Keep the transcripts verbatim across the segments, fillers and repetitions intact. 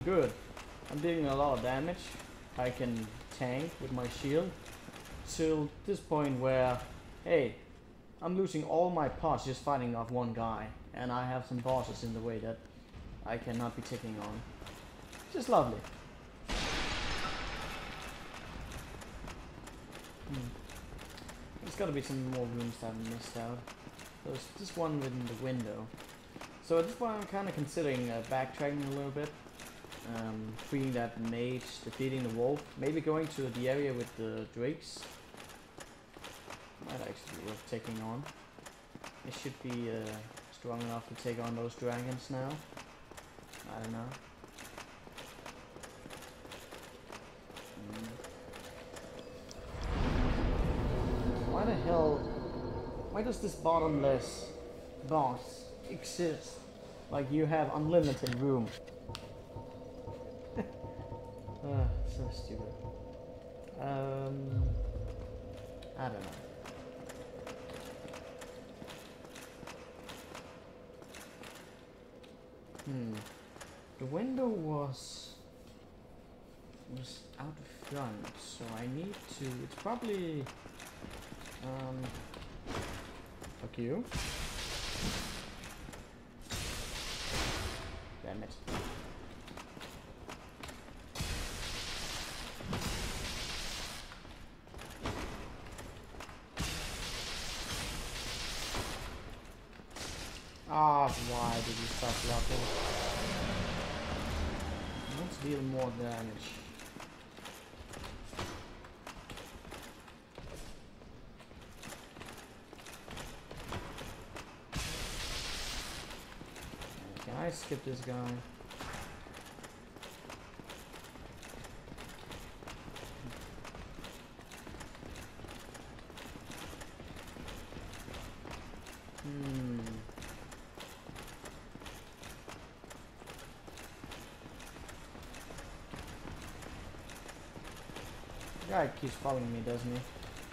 good. I'm dealing a lot of damage. I can tank with my shield. Till this point where, hey, I'm losing all my pots just fighting off one guy. And I have some bosses in the way that I cannot be taking on. Just lovely. Hmm. There's gotta be some more rooms that I missed out. There's this one within the window. So at this point I'm kinda considering uh, backtracking a little bit. Um, freeing that mage, defeating the wolf. Maybe going to the area with the drakes. Might actually be worth taking on. It should be uh, strong enough to take on those dragons now. I don't know. Why the hell, why does this bottomless boss exist? Like you have unlimited room. uh, so stupid. Um, I don't know. Hmm. The window was was out front, so I need to. It's probably. Um, fuck you. Damn it. Ah, why did you stop blocking? Let's deal more damage. I skip this guy. Hmm. The guy keeps following me, doesn't he?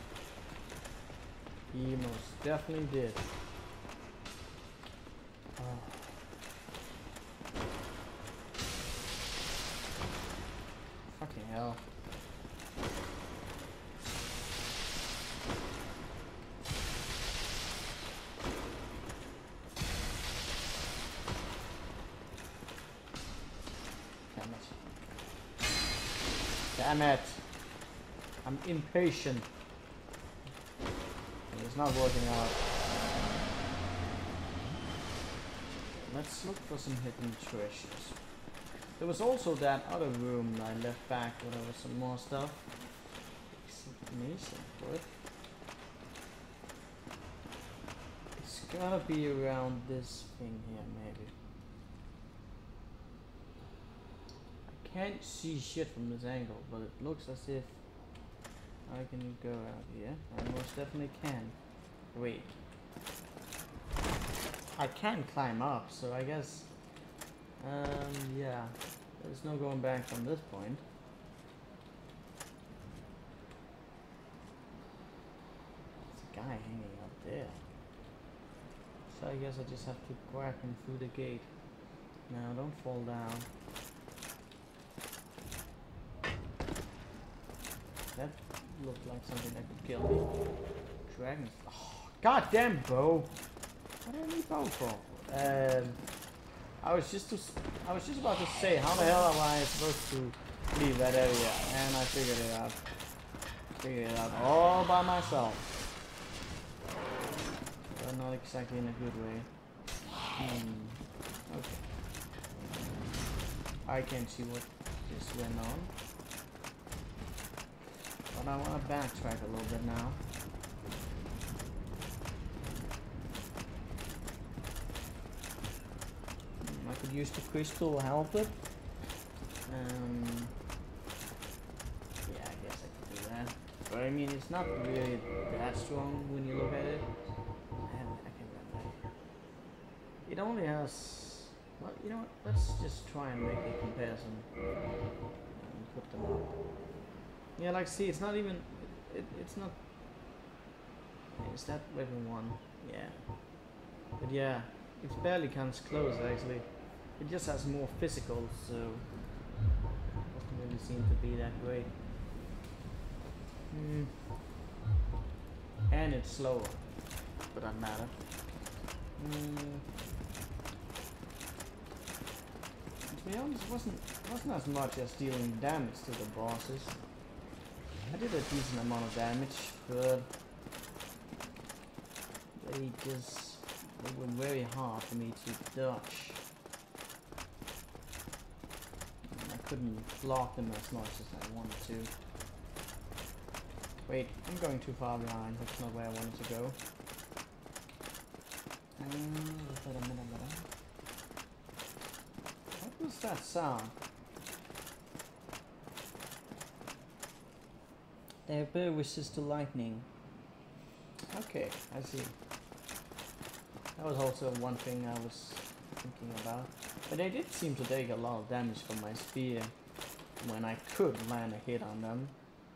He most definitely did. Fucking hell. Damn it. Damn it. I'm impatient. It's not working out. Let's look for some hidden treasures. There was also that other room I left back where there was some more stuff. Amazing, good. It's gotta be around this thing here, maybe. I can't see shit from this angle, but it looks as if I can go out here. I most definitely can. Wait. I can climb up, so I guess... Um, yeah. There's no going back from this point. There's a guy hanging up there. So I guess I just have to grab him through the gate. Now, don't fall down. That looked like something that could kill me. Dragons. Oh, goddamn bow! What do I need bow for? Um, I was just to, I was just about to say, how the hell am I supposed to leave that area? And I figured it out. Figured it out all by myself. But not exactly in a good way. Hmm. Okay. I can't see what just went on. But I want to backtrack a little bit now. I could use the crystal to help it. Um, yeah, I guess I could do that. But I mean, it's not really that strong when you look at it. I, haven't, I can't remember. It only has... Well, you know what? Let's just try and make a comparison. And put them up. Yeah, like, see, it's not even... It, it, it's not... Is that weapon one? Yeah. But yeah, it barely comes close, actually. It just has more physical, so really seem to be that great. Hmm. And it's slower, but doesn't matter. Hmm. To be honest, it wasn't wasn't as much as dealing damage to the bosses. I did a decent amount of damage, but they just they were very hard for me to dodge. And I couldn't block them as much as I wanted to. Wait, I'm going too far behind. That's not where I wanted to go. Um, what was that sound? They have better resist to lightning. Okay, I see. That was also one thing I was thinking about. But they did seem to take a lot of damage from my spear when I could land a hit on them.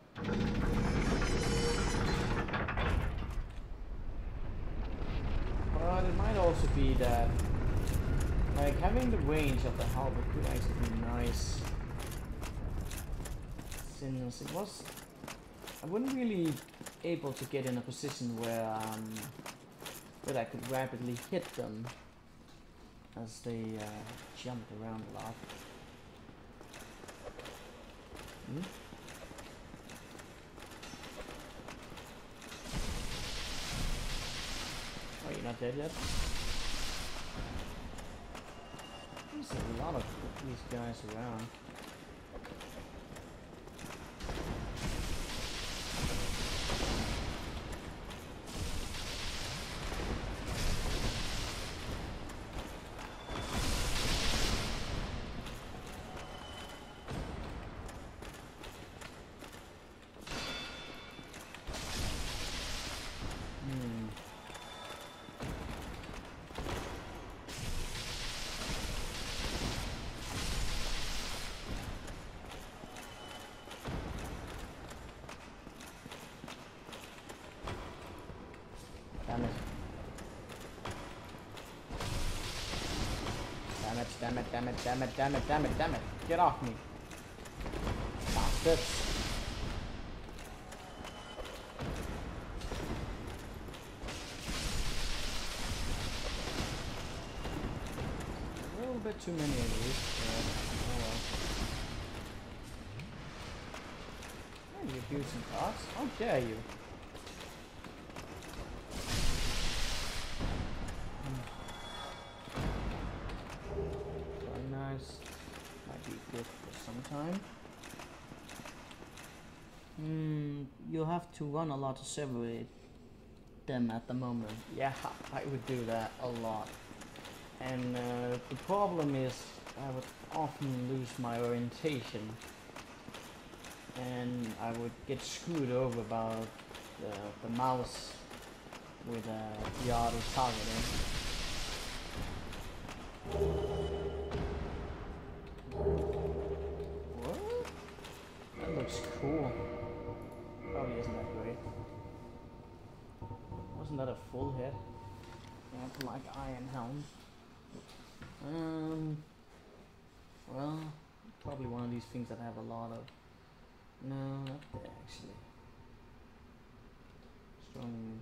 But it might also be that, like, having the range of the halberd could actually be nice. Since it was, I wasn't really able to get in a position where um, where I could rapidly hit them as they uh, jumped around a lot. Hmm? Oh, you're not dead yet? There's a lot of these guys around. Damn it. Damn it, damn it, damn it, damn it, damn it, damn it, damn it. Get off me. Bastards. A little bit too many of these. Yeah. Oh well. Hey, you abusing thoughts. How dare you? Might be good for some time. Hmm, you'll have to run a lot to separate them at the moment. Yeah, I would do that a lot. And uh, the problem is I would often lose my orientation. And I would get screwed over by the, the mouse with uh, the auto targeting. What? That looks cool. Probably isn't that great. Wasn't that a full hit? Yeah, like Iron Helm. Um. Well, probably one of these things that have a lot of. No, not there actually. Strong.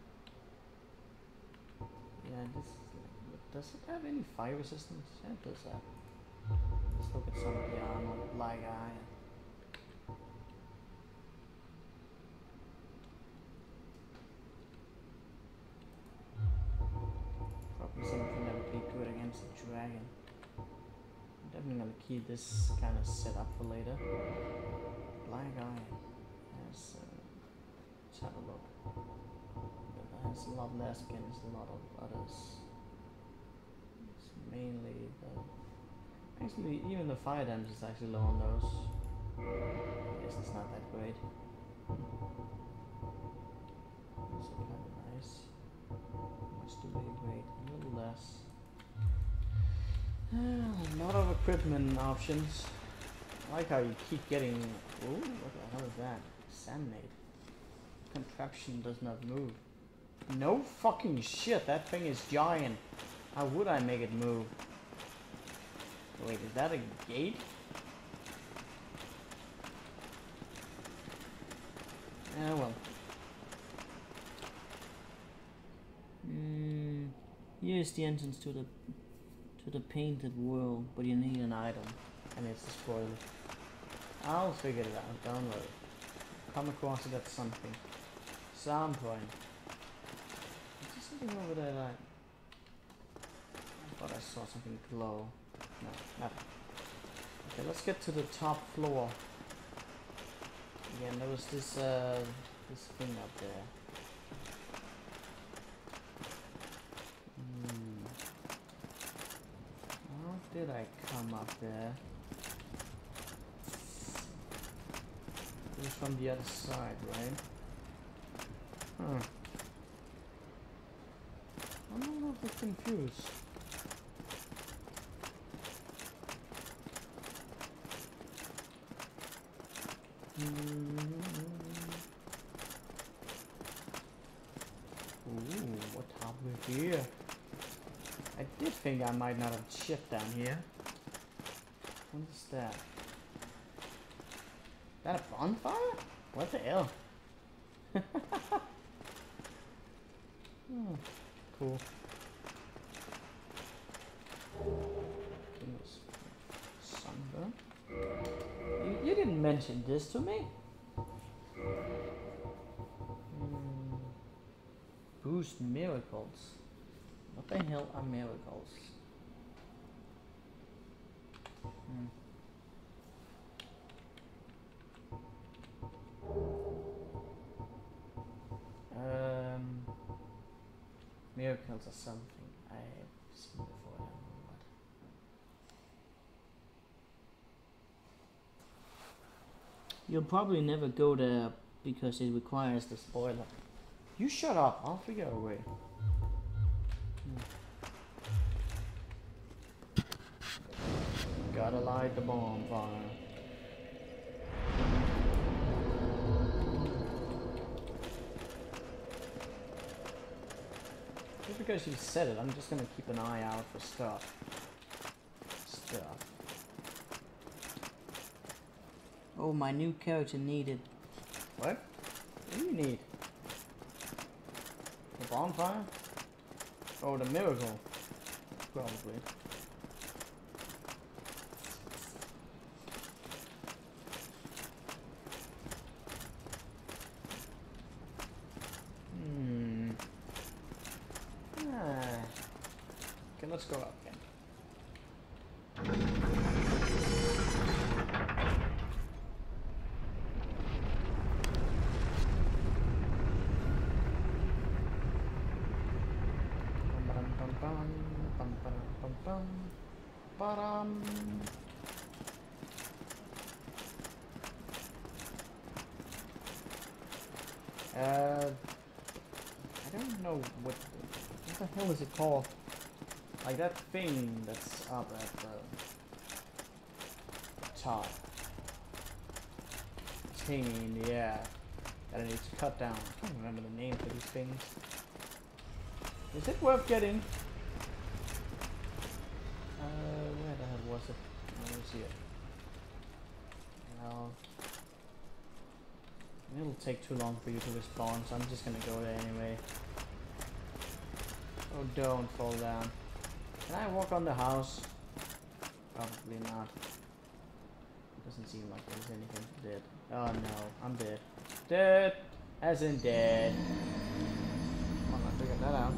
Yeah, this is like. Does it have any fire resistance? Yeah, it does that. Let's look at some of the armor, like iron. Probably something that would be good against a dragon. I'm definitely gonna keep this kind of set up for later. Black iron has. Uh, let's have a look. It has a lot less against a lot of others. It's mainly the. Actually, even the fire damage is actually low on those. I guess it's not that great. That's kind of nice. Much too big weight, a little less. A lot of equipment options. I like how you keep getting. Ooh, what the hell is that? Samnate. Contraption does not move. No fucking shit, that thing is giant. How would I make it move? Wait, is that a gate? Here is the entrance to the to the painted world, but you need an item, and it's a spoiler. I'll figure it out. Don't worry. Come across it at something. Some point. Is there something over there that I thought I saw something glow? No, nothing. Okay, let's get to the top floor. Again, there was this uh this thing up there. Hmm. How did I come up there? It was from the other side, right? Huh. I'm a little bit confused. Mm-hmm. Ooh, what have we here? I did think I might not have shit down here. What is that? Is that a bonfire? What the hell? Oh, cool. Goodness. Sunburn. You, you didn't mention this to me. Hmm. Boost miracles. What the hell are miracles? Hmm. Um, miracles are something I've seen before. I don't know what. You'll probably never go there because it requires the spoiler. You shut up. I'll figure a way. Hmm. Gotta light the bonfire. Just because you said it, I'm just gonna keep an eye out for stuff. Stuff. Oh, my new character needed. What? What do you need? The bonfire? Oh, the miracle. Probably. Hmm. Ah. Okay, let's go up again. Ba-dum. Uh, I don't know what, what the hell is it called? Like that thing that's up at the, the top. It's hanging in the air that I need to cut down. I can't remember the name for these things. Is it worth getting? Uh, where the hell was it? I don't see it. Well, it'll take too long for you to respond, so I'm just gonna go there anyway. Oh, don't fall down. Can I walk on the house? Probably not. Doesn't seem like there's anything dead. Oh no, I'm dead. Dead! As in dead. Come on, I figured that out.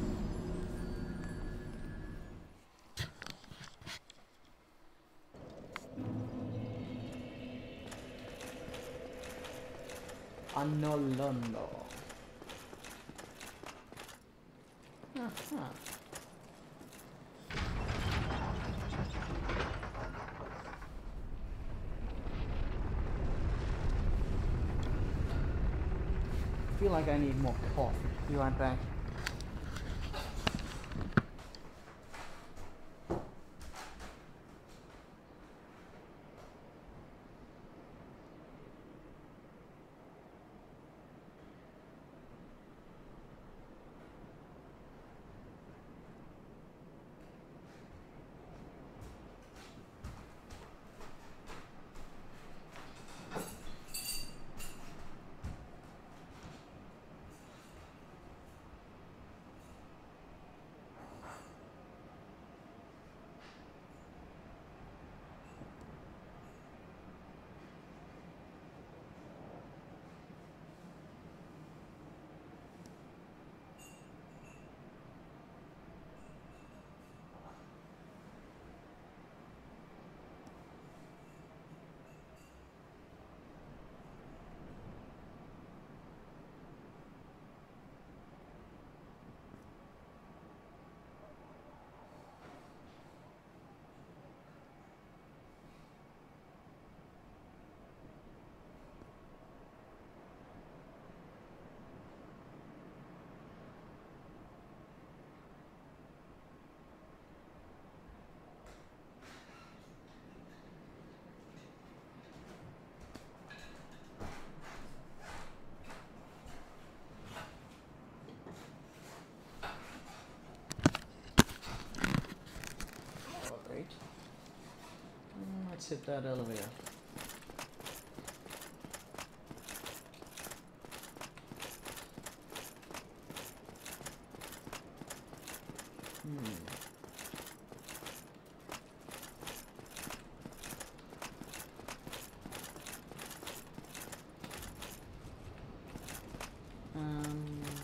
Anolondo. Uh-huh. I feel like I need more coffee. Be right back. hit that elevator. Hmm. Um,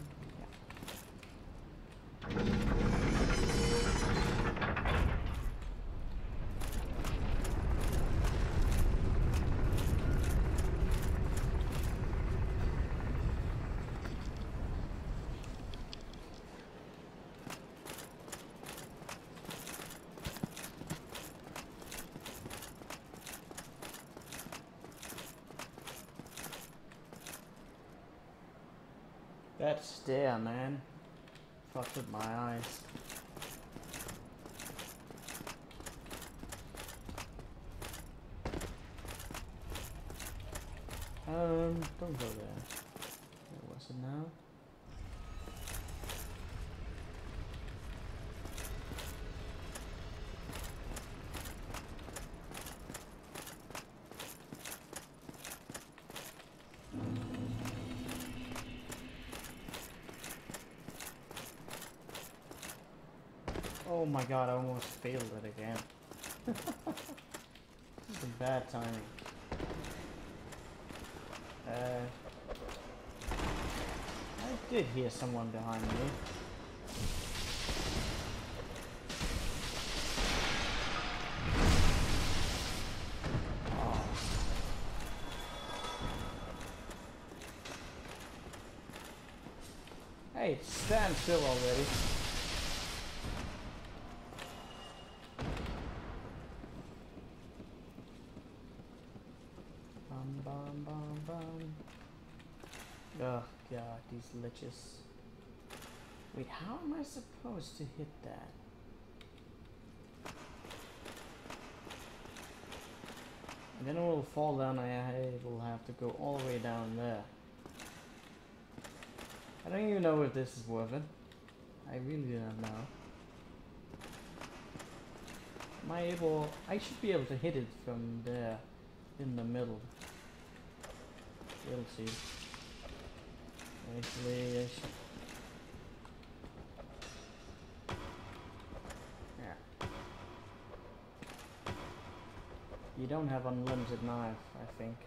that stare, man. Fucked with my eyes. Um, don't go there. Where was it now? Oh my god, I almost failed it again. This is a bad timing. Uh, I did hear someone behind me. Oh. Hey, stand still already. Bum bum bum bum. Oh god, these liches. Wait, how am I supposed to hit that? And then it will fall down and I will have to go all the way down there. I don't even know if this is worth it. I really do not know. Am I able... I should be able to hit it from there in the middle. We'll see. Actually, I should... Yeah. You don't have unlimited knife, I think.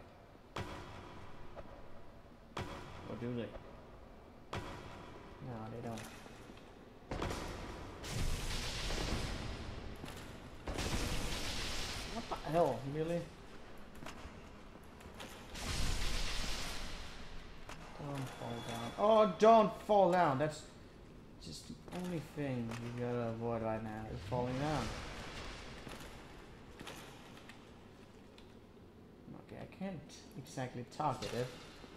Or do they? No, they don't. What the hell? Really? Don't fall down. Oh, don't fall down! That's just the only thing you gotta avoid right now is falling down. Okay, I can't exactly target it.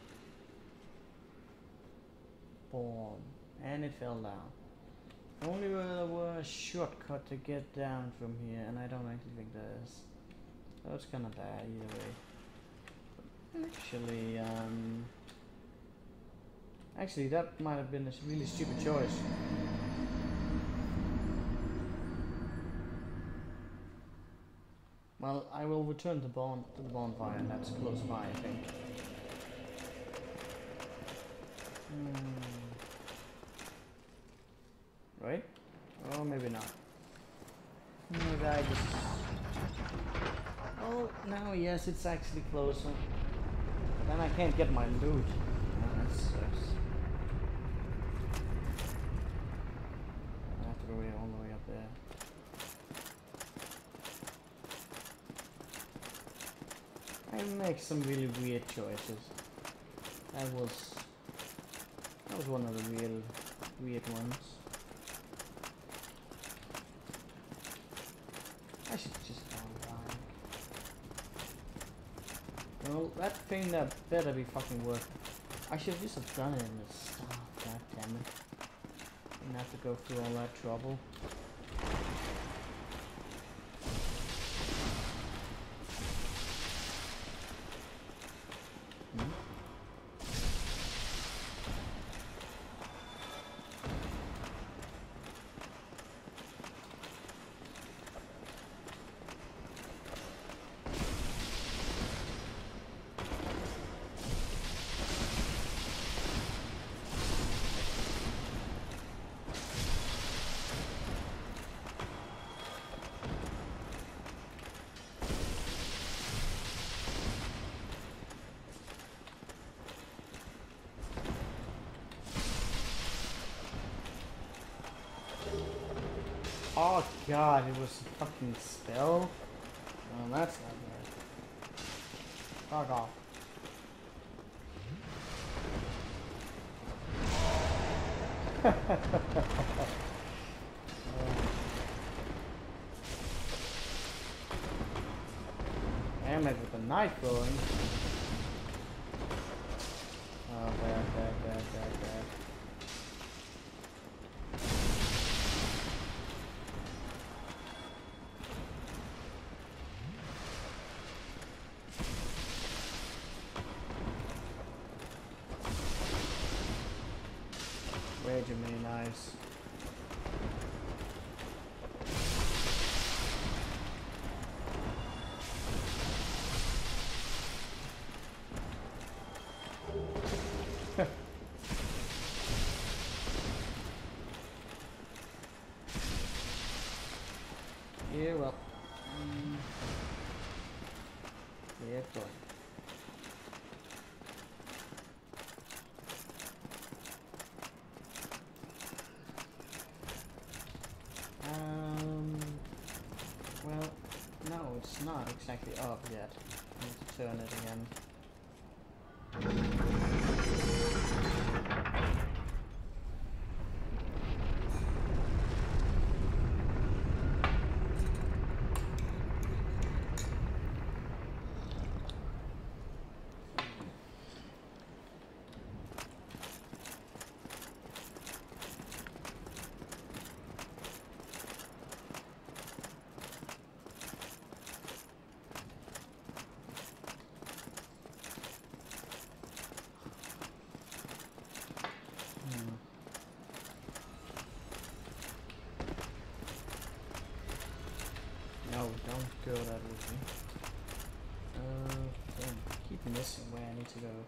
Boom. And it fell down. If only there were a shortcut to get down from here, and I don't actually think there is. So it's kinda bad either way. Actually, um... Actually, that might have been a really stupid choice. Well, I will return to, bon to the bonfire, and that's close by, I think. Hmm. Right? Oh, maybe not. Maybe I just... Oh, now yes, it's actually closer. But then I can't get my loot. Oh, that sucks. I have to go all the way up there. I make some really weird choices. That was... That was one of the real weird ones. I should just go back. Well, that thing that better be fucking worth it. I should just have done it in the start, god damn it. Didn't have to go through all that trouble. Oh god, it was a fucking spell? Oh, that's not bad. Fuck off. Damn it with the knife going. Oh, bad, bad, bad, bad, bad. Way too many knives. Yeah, well. Mm. Yeah, boy. Um. Well, no, it's not exactly up yet. I need to turn it again. No, don't go that way. Uh, damn, keep missing where I need to go.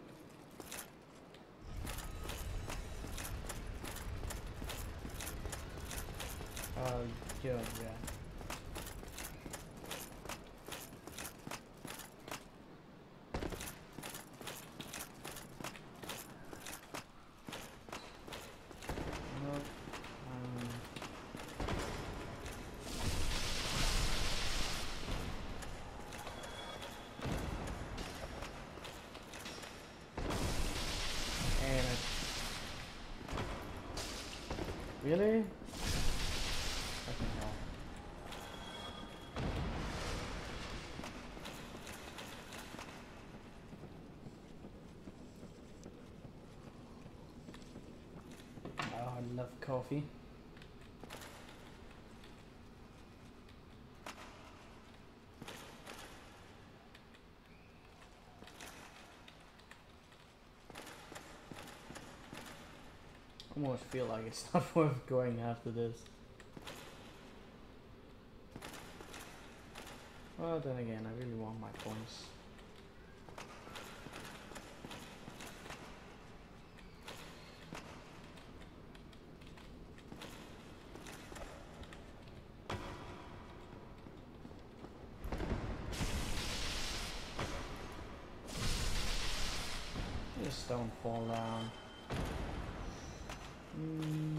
Uh, yeah, yeah. No, um... And it... Really? Fucking hell. Oh, I love coffee. I almost feel like it's not worth going after this. Well, then again, I really want my points. Just don't fall down. Mm.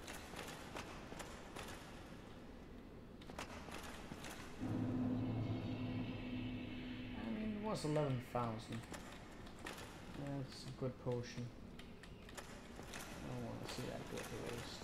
I mean, it was eleven thousand. That's a good potion. I don't want to see that go to waste.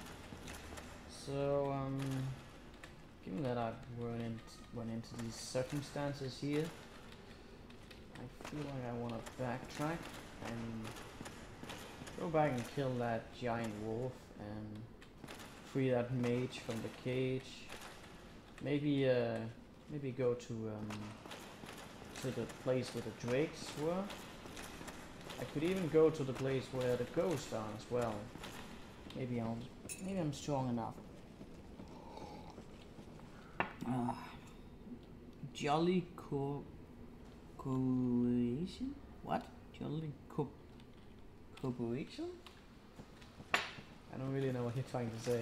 So, um, given that I've run, in, run into these circumstances here, I feel like I want to backtrack and go back and kill that giant wolf and free that mage from the cage. Maybe, uh, maybe go to um, to the place where the drakes were. I could even go to the place where the ghosts are as well. Maybe I'll, maybe I'm strong enough. Uh, Jolly co Corporation? What? Jolly co Corporation? I don't really know what you're trying to say.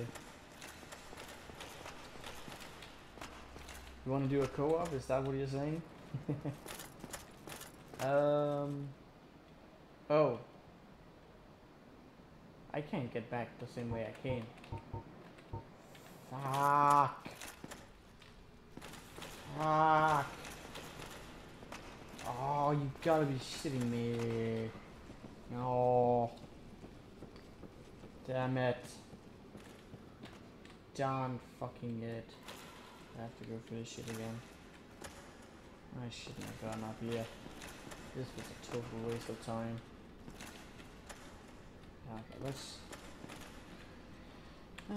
You want to do a co-op? Is that what you're saying? um. Oh. I can't get back the same way I came. Fuck. Fuck. Oh, you gotta be shitting me. No. Damn it. Darn fucking it. I have to go through this shit again. I shouldn't have gone up here. This was a total waste of time. Okay, let's... Uh,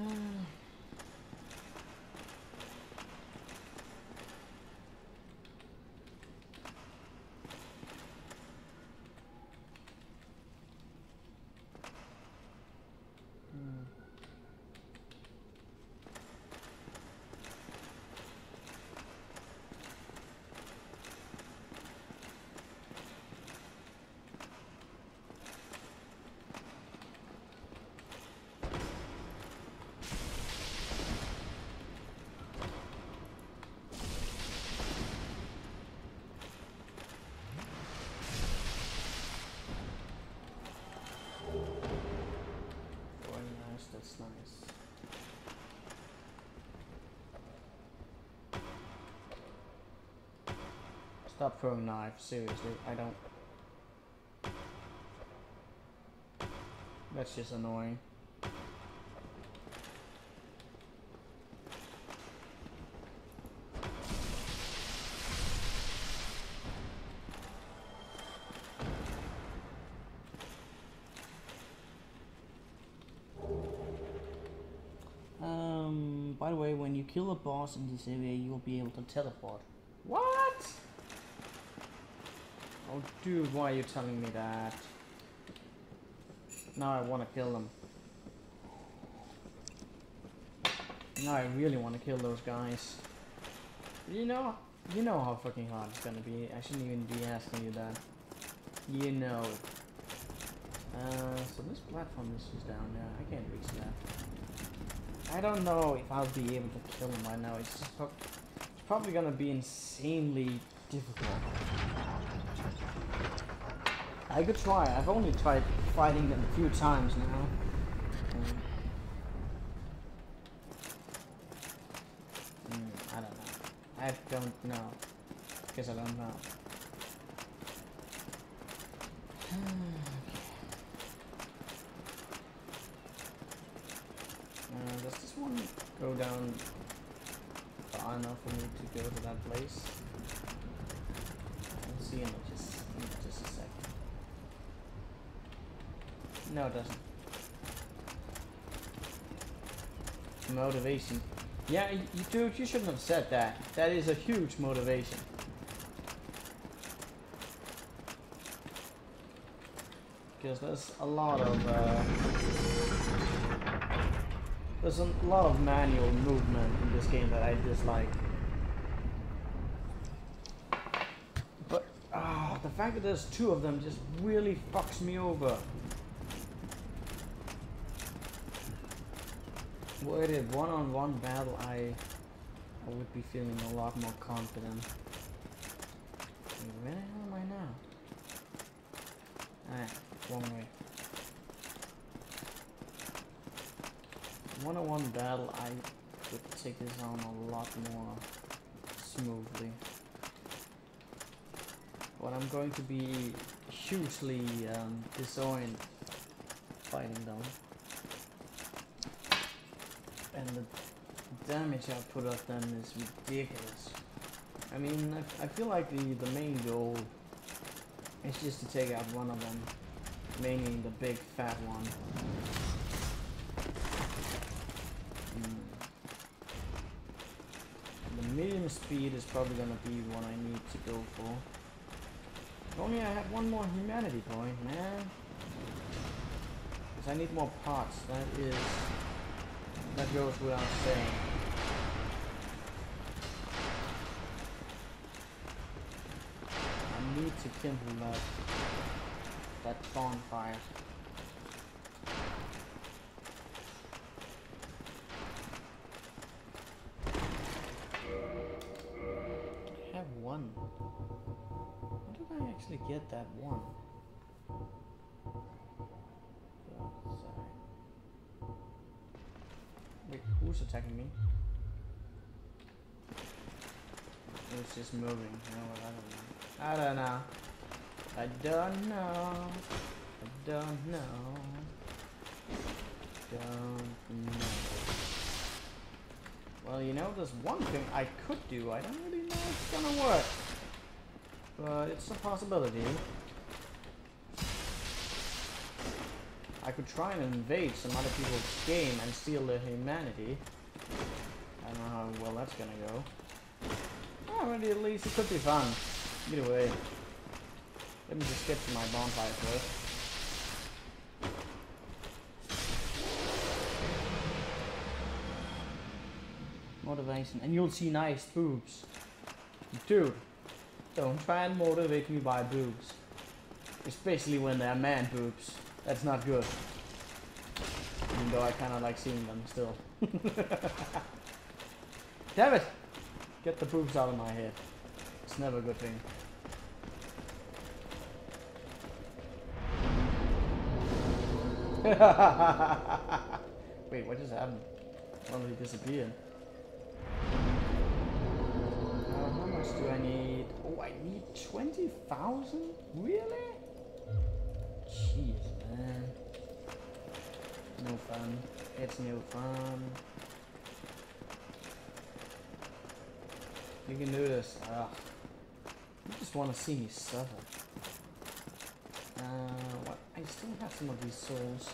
That's nice. Stop throwing knives, seriously, I don't... That's just annoying. Um, by the way, when you kill a boss in this area, you'll be able to teleport. What? Oh, dude, why are you telling me that? Now I want to kill them. Now I really want to kill those guys. You know, you know how fucking hard it's gonna be. I shouldn't even be asking you that. You know it. Uh, so this platform is just down there. I can't reach that. I don't know if I'll be able to kill him right now. It's just pro it's probably gonna be insanely difficult. I could try. I've only tried fighting them a few times now. Um, mm, I don't know. I don't know. Because I don't know. Uh, does this one go down far enough for me to go to that place? We'll see in just, in just a second. No, it doesn't. Motivation. Yeah, you, dude, you shouldn't have said that. That is a huge motivation. Because there's a lot of... Uh, There's a lot of manual movement in this game that I dislike. But, ah, the fact that there's two of them just really fucks me over. Were it a one-on-one battle, I, I would be feeling a lot more confident. Wait, where the hell am I now? Ah, wrong way. One-on-one battle, I would take this on a lot more smoothly. But I'm going to be hugely um, disoriented fighting them. And the damage output of them is ridiculous. I mean, I, I feel like the, the main goal is just to take out one of them, mainly the big fat one. Medium speed is probably gonna be what I need to go for. If only I had one more humanity point, man. Because I need more parts. That is... That goes without saying. I need to kindle that... That bonfire. One. How did I actually get that one? Oh, sorry. Wait, who who's attacking me? It's just moving. You know what? I don't know. I don't know. I don't know. I don't know. Don't know. Well, you know, there's one thing I could do. I don't really know if it's gonna work, but it's a possibility. I could try and invade some other people's game and steal their humanity. I don't know how well that's gonna go. Oh, maybe at least it could be fun. Either way. Let me just get to my bonfire first. Motivation. And you'll see nice boobs. Dude, don't try and motivate me by boobs. Especially when they're man boobs. That's not good. Even though I kinda like seeing them still. Damn it! Get the boobs out of my head. It's never a good thing. Wait, what just happened? Oh, he disappeared. Uh, how much do I need? Oh, I need twenty thousand? Really? Jeez, man. No fun. It's no fun. You can do this. Ugh. You just want to see me suffer. Uh, what? I still have some of these souls.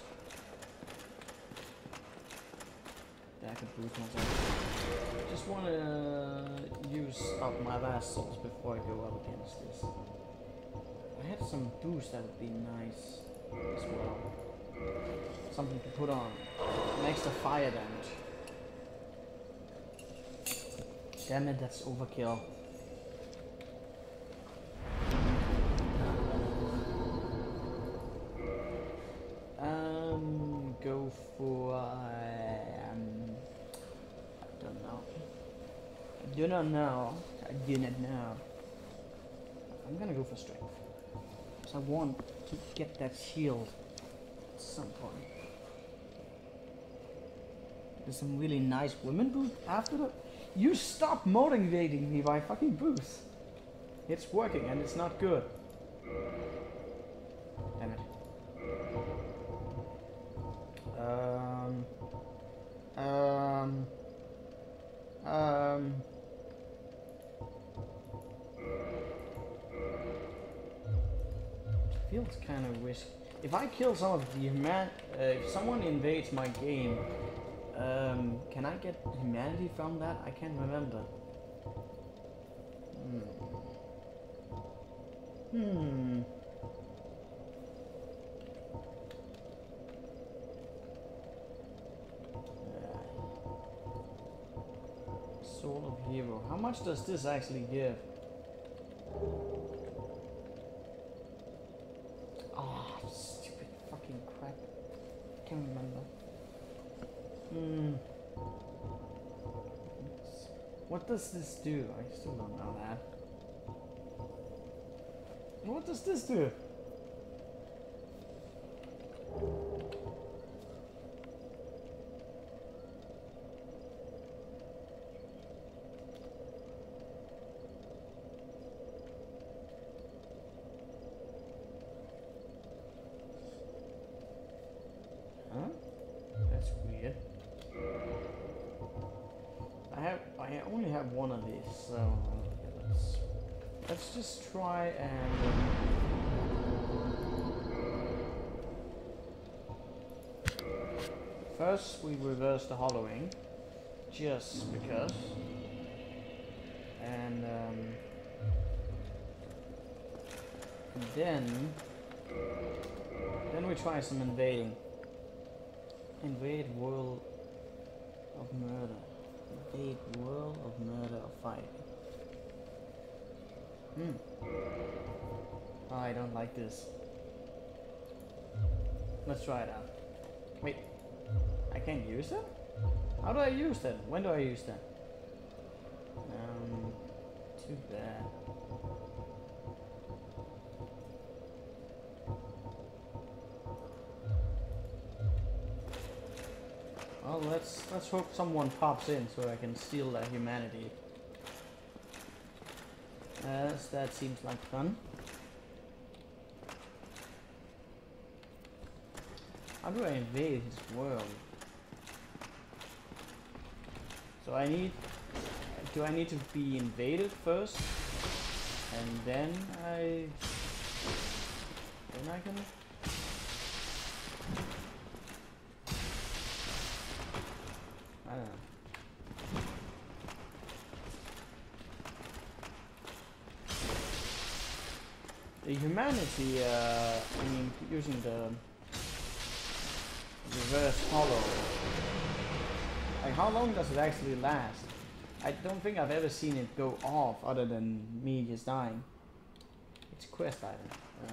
Yeah, I can boost myself. Just want to use up my last souls before I go up against this. I have some boost that would be nice as well. Something to put on. An extra fire damage. Damn it, that's overkill. Um, go for um, I don't know. I do not know. I do not know. I'm gonna go for strength. Because I want to get that shield at some point. There's some really nice women boots after that. You stop motivating me by fucking boost. It's working and it's not good. Damn it. Um. Um. Um. Feels kind of risky. If I kill some of the human, uh, if someone invades my game, um, can I get humanity from that? I can't remember. Hmm. Hmm. Soul of Hero. How much does this actually give? Oh, stupid fucking crap. I can't remember. Hmm. What does this do? I still don't know that. What does this do? Huh? That's weird. I have I only have one of these, so let's let's just try and first we reverse the hollowing, just because, and um, and then then we try some invading. Invade world of murder. Invade world of murder or fight. Hmm. Oh, I don't like this. Let's try it out. Wait. I can't use it? How do I use that? When do I use that? Um, too bad. Well, Well, let's let's hope someone pops in so I can steal their humanity. Yes, that seems like fun. How do I invade his world? So I need... Do I need to be invaded first? And then I... Then I can... I don't know. The humanity, uh, I mean, using the reverse hollow, like how long does it actually last? I don't think I've ever seen it go off other than me just dying. It's a quest item. Uh,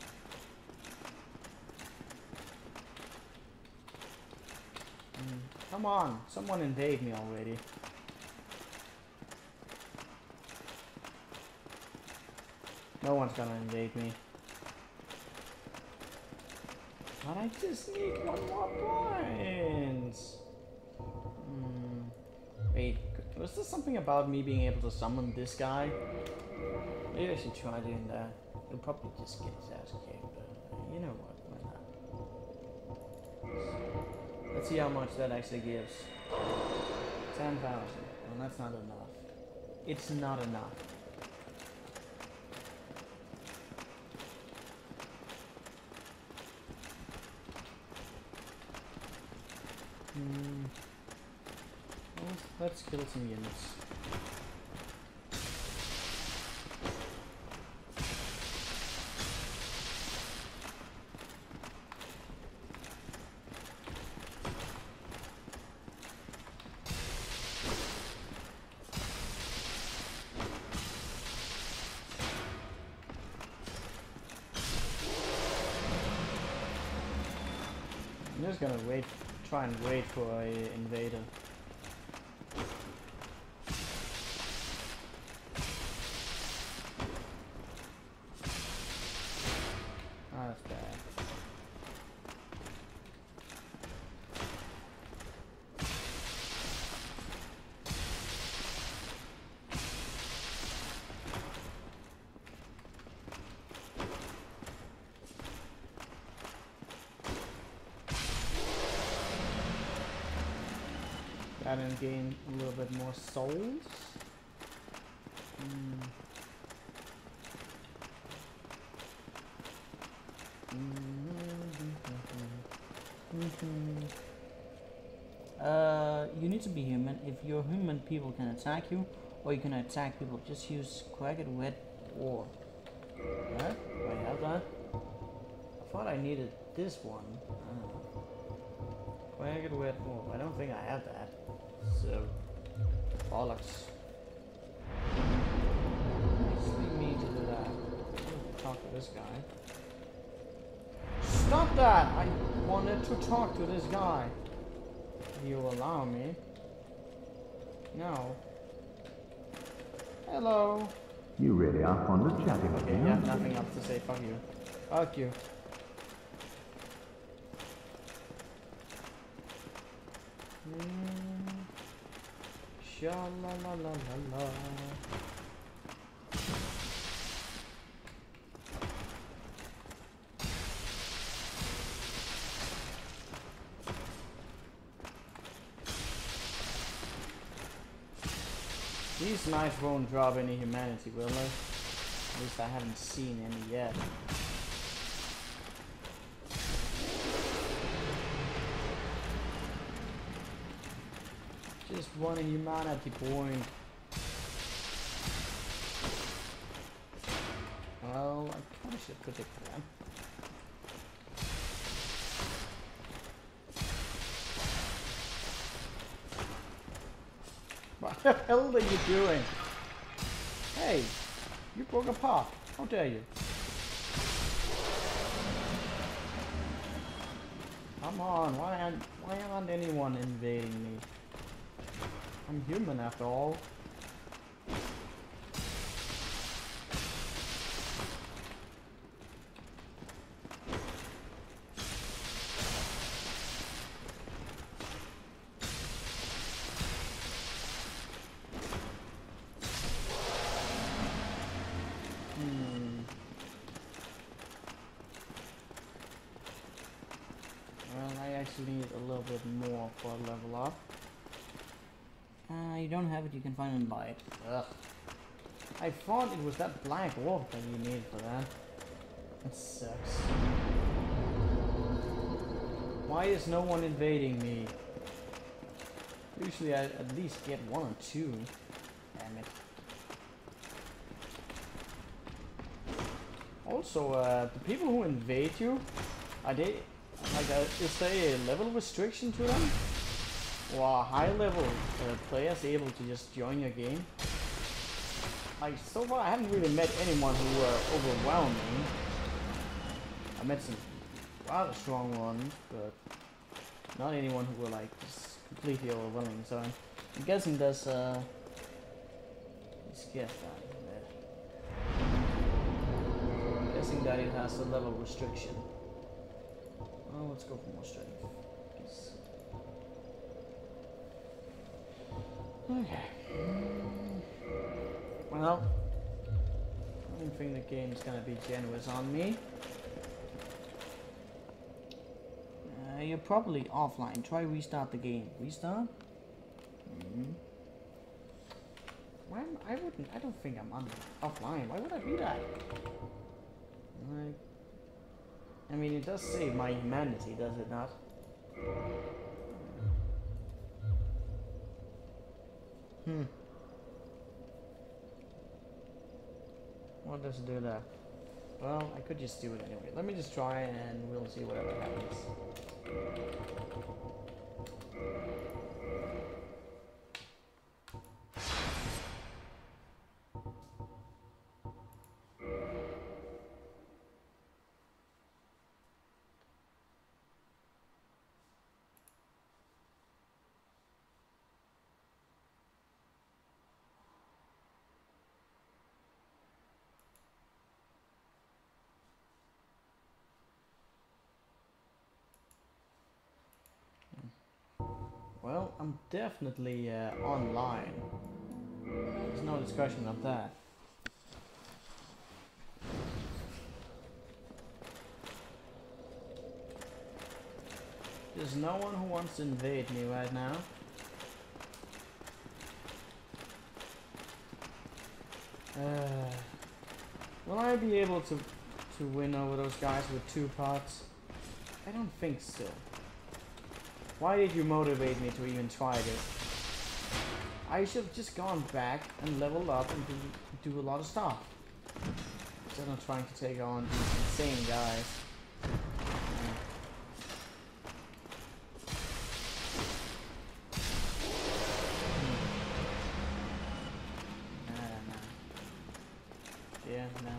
mm, come on, someone invade me already. No one's gonna invade me. But I just need one more point. Hmm. Wait, was there something about me being able to summon this guy? Maybe I should try doing that. He'll probably just get his ass kicked, but uh, you know what? Why not? Let's see how much that actually gives. ten thousand. Well, that's not enough. It's not enough. Hmm. Well, let's kill some units. I'm just gonna wait, try and wait for a invader. Ah, that's bad. And gain a little bit more souls. Mm. Uh, you need to be human. If you're human, people can attack you, or you can attack people. Just use Cracked Wet Ore. What? Do I have that? I thought I needed this one. Cracked Wet Ore. I don't think I have that. So, bollocks. Just leave me to do that. I'll talk to this guy. Stop that! I wanted to talk to this guy. If you allow me. No. Hello. You really are fond of chatting. Okay, you have nothing else to say. Fuck you. Fuck you. Mm. Sha la la la la la. These knights won't drop any humanity, will they? At least I haven't seen any yet. Just one humanity point. Well, I probably should predict that. What the hell are you doing? Hey, you broke a pot. How dare you? Come on, why aren't, why aren't anyone invading me? I'm human after all. actually need a little bit more for a level up. Uh, you don't have it, you can find it and buy it. Ugh. I thought it was that black orb that you needed for that. That sucks. Why is no one invading me? Usually I at least get one or two. Damn it. Also, uh, the people who invade you, are they, like, uh, is there a level restriction to them? Or are high level uh, players able to just join your game? Like, so far I haven't really met anyone who uh, overwhelmed me. I met some rather strong ones, but not anyone who were like just completely overwhelming. So I'm, I'm guessing there's uh, let's guess that. I'm guessing that it has a level restriction. Oh, let's go for more strength. Guess. Okay. Well, I don't think the game's gonna be generous on me. Uh, you're probably offline. Try restart the game. Restart? Mm-hmm. Why am, I wouldn't. I don't think I'm on offline. Why would I be that? Like, I mean, it does save my humanity, does it not? Hmm. What does it do there? Well, I could just do it anyway. Let me just try and we'll see whatever happens. Well, I'm definitely uh, online. There's no discussion of that. There's no one who wants to invade me right now. Uh, will I be able to to win over those guys with two pots? I don't think so. Why did you motivate me to even try this? I should have just gone back and leveled up and do, do a lot of stuff. Instead of trying to take on these insane guys. I don't know. Yeah, no.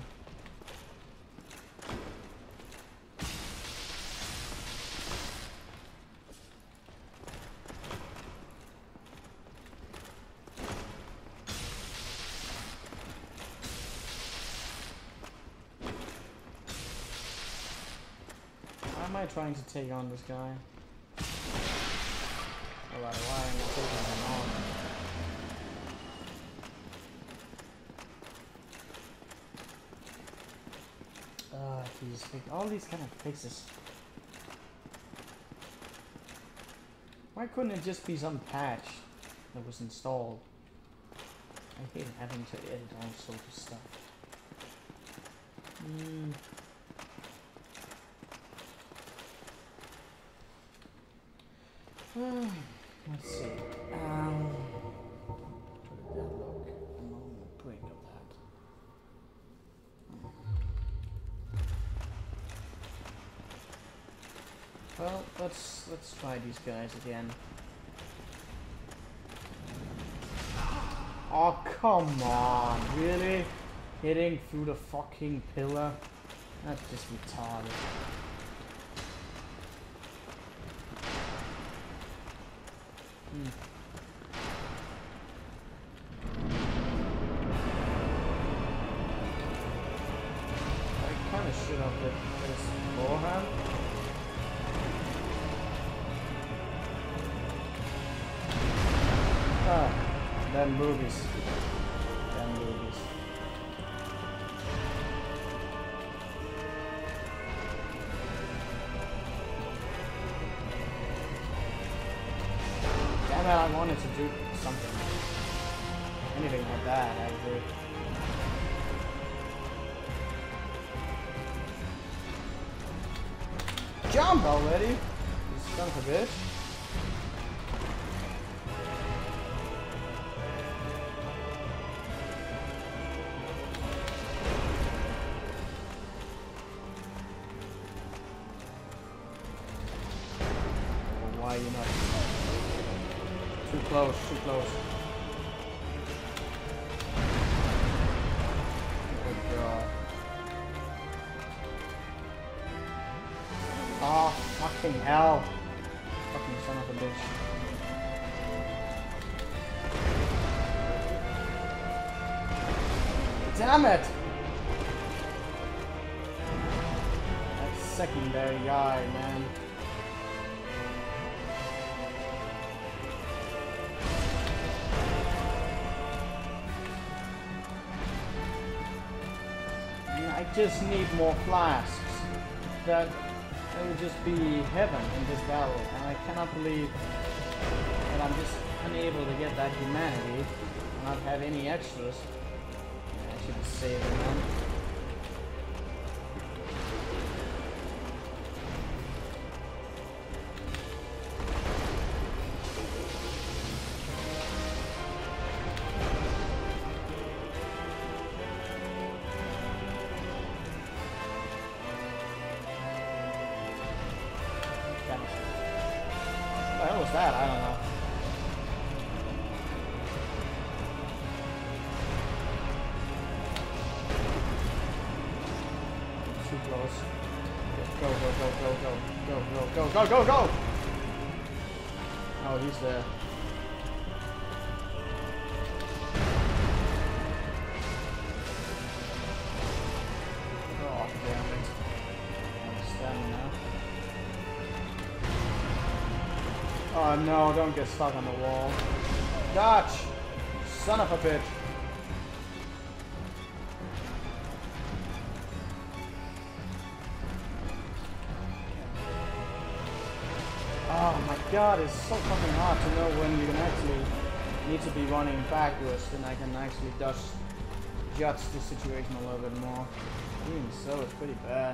Why am I trying to take on this guy? Alright, why am I taking him on? Ah, jeez, all these kind of fixes. Why couldn't it just be some patch that was installed? I hate having to edit all sorts of stuff. Hmm. Let's see. Um, how did that look? I'm on the brink of that. Well, let's let's try these guys again. Oh, come on, really? Hitting through the fucking pillar? That's just retarded. Hmm. I kind of should have did this beforehand. Ah, damn movies. Damn movies. Well, I wanted to do something. Anything like that, actually. Jump already! You son of a bitch. Oh, why are you not? Too close, too close. Oh god. Oh, fucking hell. Fucking son of a bitch. Damn it! That secondary guy, man. I just need more flasks. That it would just be heaven in this battle, and I cannot believe that I'm just unable to get that humanity and not have any extras. I should have saved them. What the hell was that? I don't know. Too close. Go, go, go, go, go, go, go, go, go, go, go! Oh, he's there. Oh, damn it. I'm standing now. Oh no, don't get stuck on the wall. Dodge! Son of a bitch. Oh my god, it's so fucking hard to know when you can actually need to be running backwards, then I can actually dodge, judge the situation a little bit more. Even so, it's pretty bad.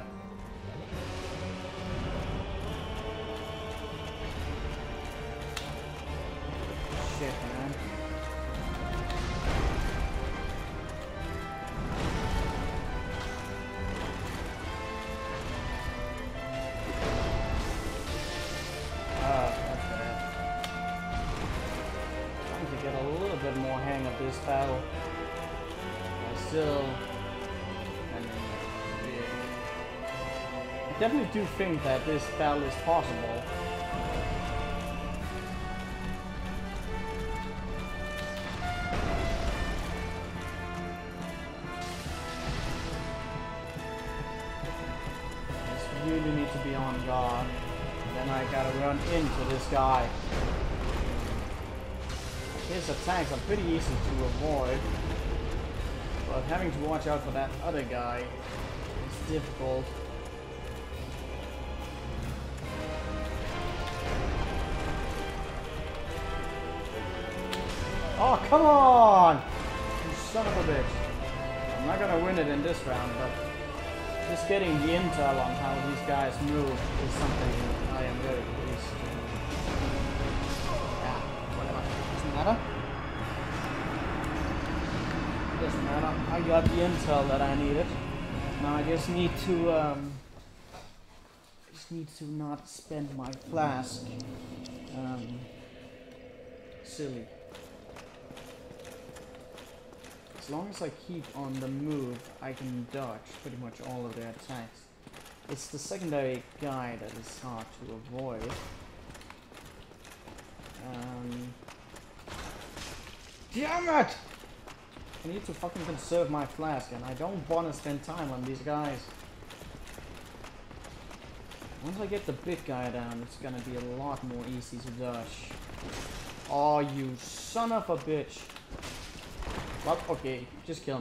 Shit, man. Ah, that's bad. Trying to get a little bit more hang of this battle. I still... I mean, yeah. I definitely do think that this battle is possible. Really need to be on guard. Then I gotta run into this guy. His attacks are pretty easy to avoid, but having to watch out for that other guy is difficult. Oh, come on! You son of a bitch. I'm not gonna win it in this round, but just getting the intel on how these guys move is something I am very pleased to. Yeah, whatever. Doesn't matter. Doesn't matter. I got the intel that I needed. Now I just need to um I just need to not spend my flask um silly. As long as I keep on the move, I can dodge pretty much all of their attacks. It's the secondary guy that is hard to avoid. Um, damn it! I need to fucking conserve my flask, and I don't want to spend time on these guys. Once I get the big guy down, it's gonna be a lot more easy to dodge. Oh, you son of a bitch! Well, okay, just kill me.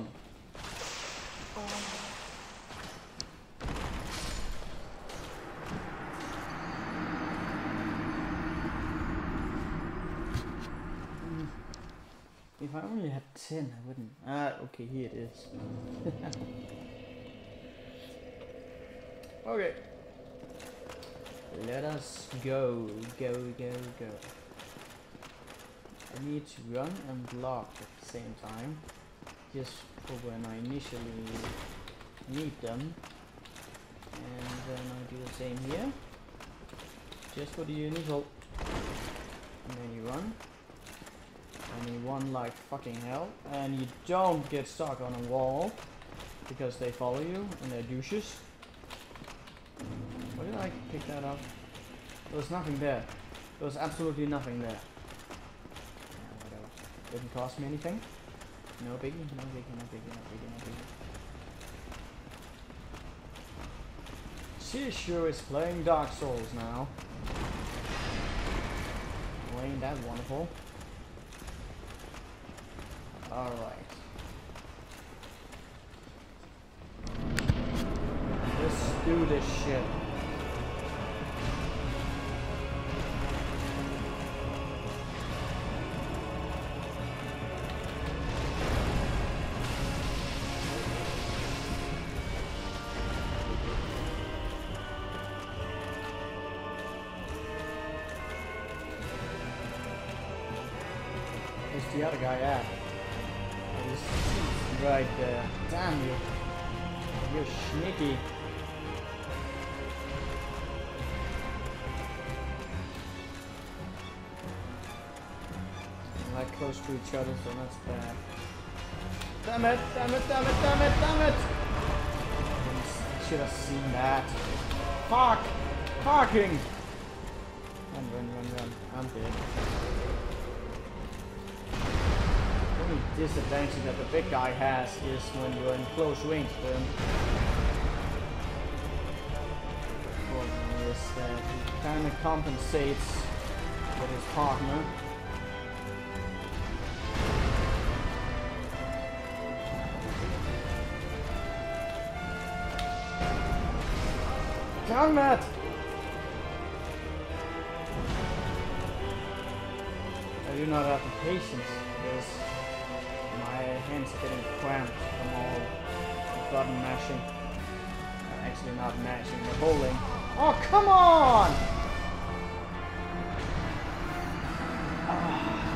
If I only had ten, I wouldn't. Ah, okay, here it is. Okay. Let us go, go, go, go. I need to run and block at the same time, just for when I initially need them. And then I do the same here, just for the initial. And then you run. And you run like fucking hell. And you don't get stuck on a wall, because they follow you and they're douches. Why did I pick that up? There was nothing there. There was absolutely nothing there. Yeah, whatever. Didn't cost me anything. No biggie, no biggie, no biggie, no biggie, no biggie. She sure is playing Dark Souls now. Well, ain't that wonderful? Alright. Let's do this shit. Where's the other guy at? Oh, he's right there. Damn you. You're sneaky. We're like close to each other, so that's bad. Damn it, damn it, damn it, damn it, damn it! I should have seen that. Fuck! Parking! Run, run, run, run. I'm dead. The only disadvantage that the big guy has is when you're in close range with him. Is that he kind of compensates with his partner. Damn it! I do not have the patience because my hands are getting cramped from all the button mashing. Uh, actually not mashing, but holding. Oh, come on! Ah.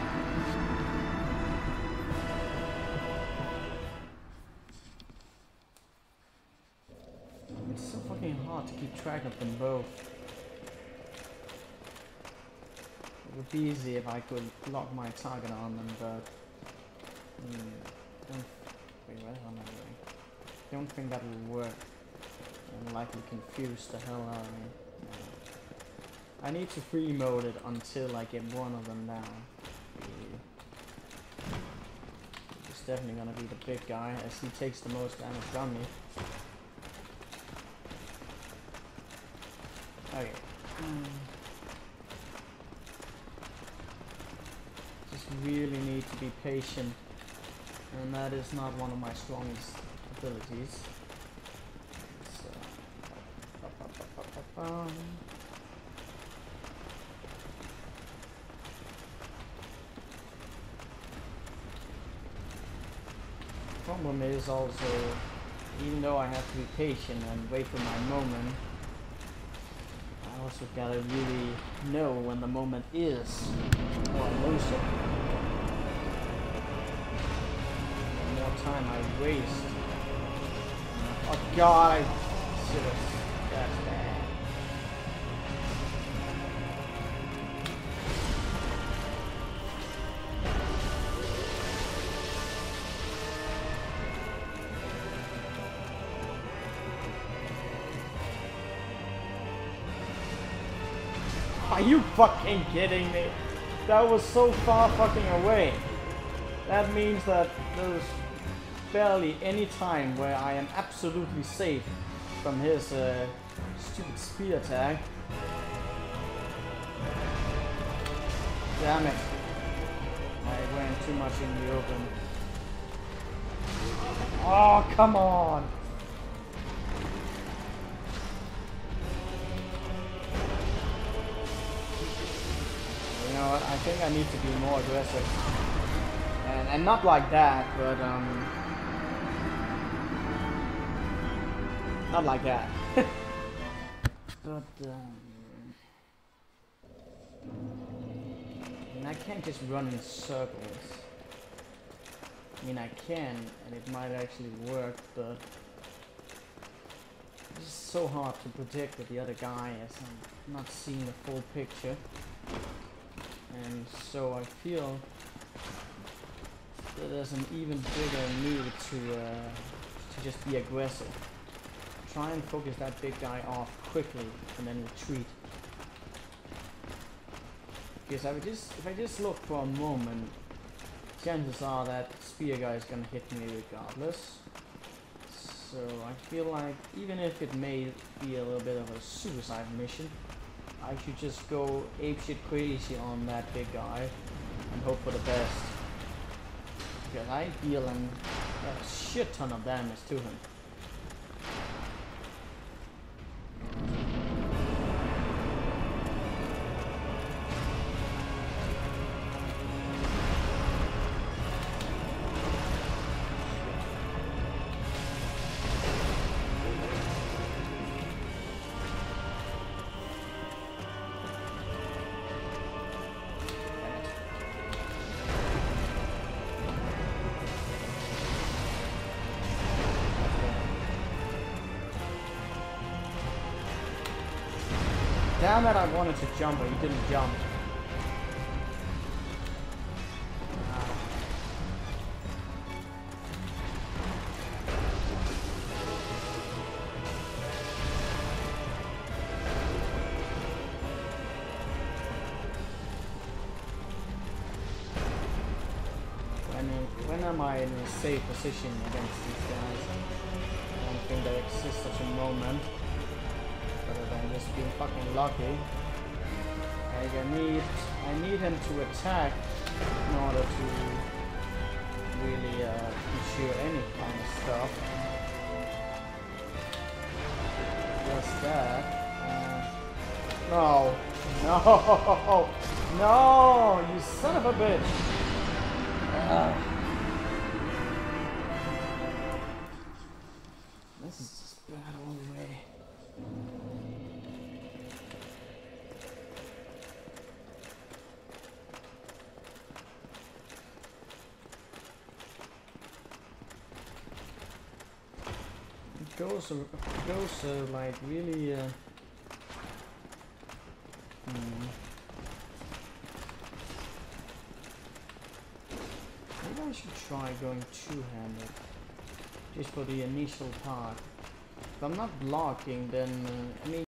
It's so fucking hard to keep track of them both. It would be easy if I could lock my target on them, but hmm, don't. Wait, what am I doing? Don't think that will work. I'm likely confuse the hell out of me. No. I need to free mode it until I get one of them down. It's definitely gonna be the big guy, as he takes the most damage from me. Okay. Mm. Just really need to be patient, and that is not one of my strongest abilities. So, ba, ba, ba, ba, ba. Problem is also, even though I have to be patient and wait for my moment, I also gotta really know when the moment is, or I lose it. The more time I waste. Oh god, I should have. That's bad. Are you fucking kidding me? That was so far fucking away. That means that there's barely any time where I am absolutely safe from his uh, stupid spear attack. Damn it. I went too much in the open. Oh, come on. You know what? I think I need to be more aggressive. And, and not like that, but um, not like that. But um, and I can't just run in circles. I mean, I can, and it might actually work, but it's just so hard to predict with the other guy as I'm not seeing the full picture. And so I feel that there's an even bigger need to uh, to just be aggressive. Try and focus that big guy off quickly, and then retreat. Because I would just, if I just look for a moment, chances are that spear guy is gonna hit me regardless. So I feel like even if it may be a little bit of a suicide mission, I should just go apeshit crazy on that big guy and hope for the best. Because I deal an, a shit ton of damage to him. Damn it, I wanted to jump, but he didn't jump. When, when am I in a safe position against these guys? I don't think there exists such a moment. Other than just being fucking lucky. Like I need, I need him to attack in order to really uh, ensure any kind of stuff. Just that. Uh, no, no, no! You son of a bitch! Uh, this is just bad all the way. Goes, uh, goes uh, like really. Uh, hmm. Maybe I should try going two-handed, just for the initial part. If I'm not blocking, then uh, I mean.